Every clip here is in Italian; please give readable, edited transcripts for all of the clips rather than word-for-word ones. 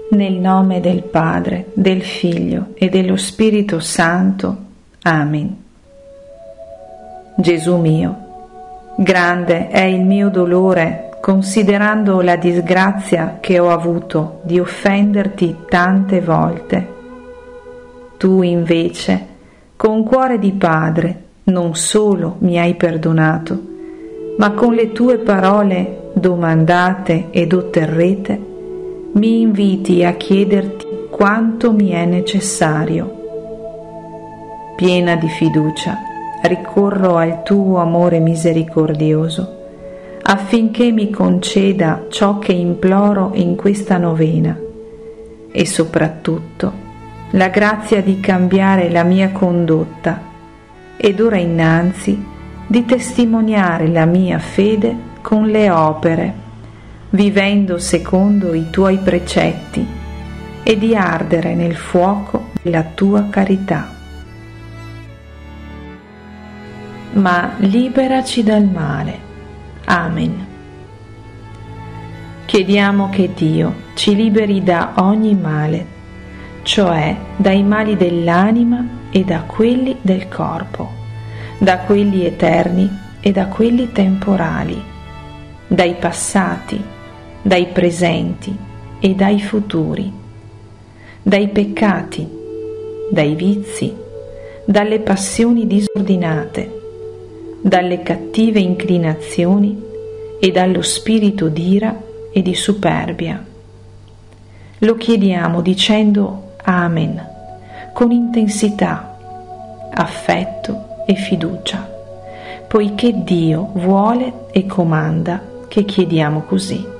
Nel nome del Padre, del Figlio e dello Spirito Santo. Amen. Gesù mio, grande è il mio dolore considerando la disgrazia che ho avuto di offenderti tante volte. Tu invece, con cuore di padre, non solo mi hai perdonato, ma con le tue parole domandate ed otterrete, mi inviti a chiederti quanto mi è necessario. Piena di fiducia, ricorro al tuo amore misericordioso, affinché mi conceda ciò che imploro in questa novena e soprattutto la grazia di cambiare la mia condotta e d'ora innanzi di testimoniare la mia fede con le opere, vivendo secondo i tuoi precetti e di ardere nel fuoco della tua carità. Ma liberaci dal male. Amen. Chiediamo che Dio ci liberi da ogni male, cioè dai mali dell'anima e da quelli del corpo, da quelli eterni e da quelli temporali, dai passati, dai presenti e dai futuri, dai peccati, dai vizi, dalle passioni disordinate, dalle cattive inclinazioni e dallo spirito d'ira e di superbia. Lo chiediamo dicendo Amen, con intensità, affetto e fiducia, poiché Dio vuole e comanda che chiediamo così.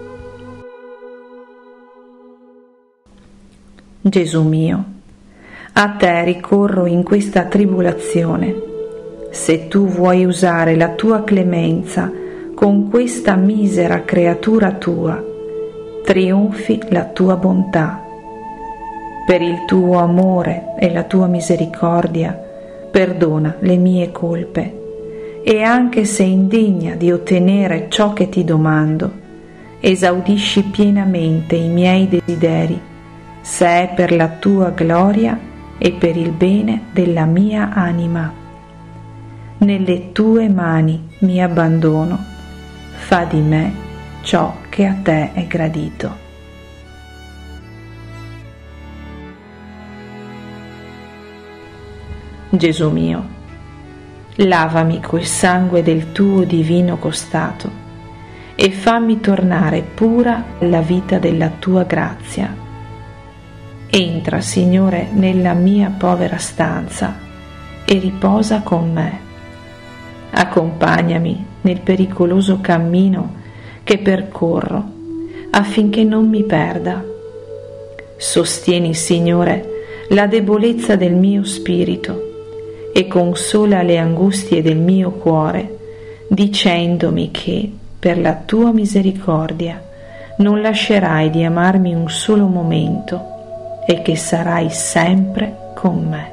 Gesù mio, a te ricorro in questa tribolazione. Se tu vuoi usare la tua clemenza con questa misera creatura tua, trionfi la tua bontà. Per il tuo amore e la tua misericordia, perdona le mie colpe, e anche se indegna di ottenere ciò che ti domando, esaudisci pienamente i miei desideri, se è per la tua gloria e per il bene della mia anima. Nelle tue mani mi abbandono, fa di me ciò che a te è gradito. Gesù mio, lavami col sangue del tuo divino costato e fammi tornare pura alla vita della tua grazia. Entra, Signore, nella mia povera stanza e riposa con me. Accompagnami nel pericoloso cammino che percorro affinché non mi perda. Sostieni, Signore, la debolezza del mio spirito e consola le angustie del mio cuore, dicendomi che, per la tua misericordia, non lascerai di amarmi un solo momento e che sarai sempre con me.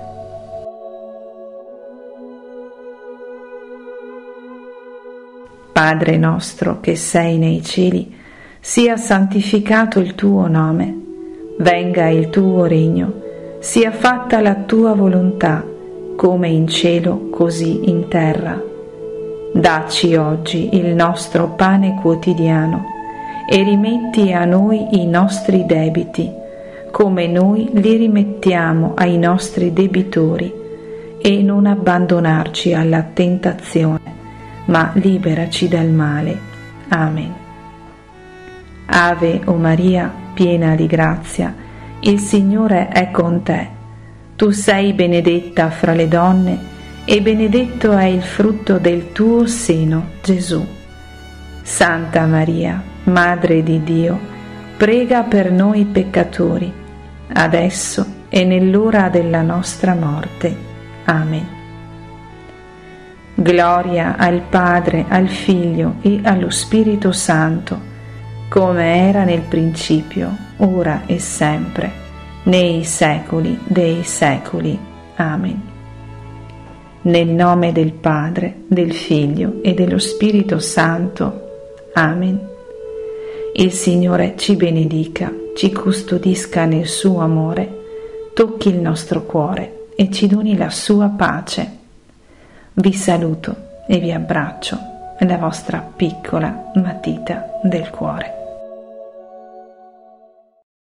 Padre nostro che sei nei cieli, sia santificato il tuo nome, venga il tuo regno, sia fatta la tua volontà, come in cielo così in terra. Dacci oggi il nostro pane quotidiano e rimetti a noi i nostri debiti, come noi li rimettiamo ai nostri debitori, e non abbandonarci alla tentazione, ma liberaci dal male. Amen. Ave o Maria, piena di grazia, il Signore è con te. Tu sei benedetta fra le donne, e benedetto è il frutto del tuo seno, Gesù. Santa Maria, Madre di Dio, prega per noi peccatori, adesso e nell'ora della nostra morte. Amen. Gloria al Padre, al Figlio e allo Spirito Santo, come era nel principio, ora e sempre, nei secoli dei secoli. Amen. Nel nome del Padre, del Figlio e dello Spirito Santo. Amen. Il Signore ci benedica, ci custodisca nel suo amore, tocchi il nostro cuore e ci doni la sua pace. Vi saluto e vi abbraccio, la vostra piccola matita del cuore.